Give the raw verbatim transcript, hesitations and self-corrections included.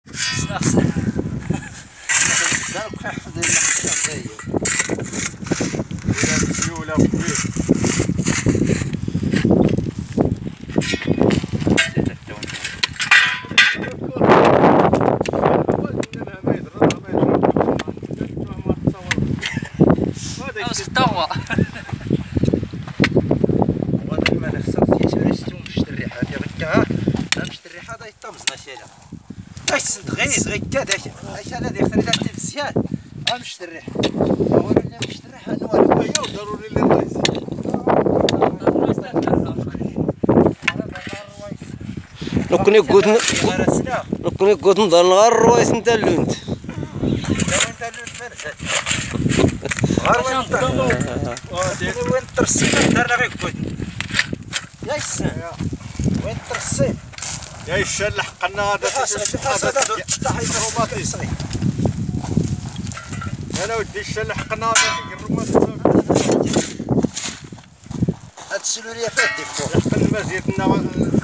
هو واضح ما نخسرش علاش مشت الريحه هذه غير مشت الريحه هذا يطمزنا شيله اش صدغيز غير كذا اش انا دي خريت عندي مزيان ها مشت الريحه هو اللي مشت الريحه نوال هي ضروري لي الرئيس لو كنت قلت لو كنت قلت نضل نغار الروايس نتا اللونت انت اللونت مرزت غير وين وين ترسيم دارنا غير كود يا السلام وين ترسيم يا الشل حقنا هذا هذا انا ودي الشل حقنا هذا هاد السلوليه فات ديك فوق حق المزيد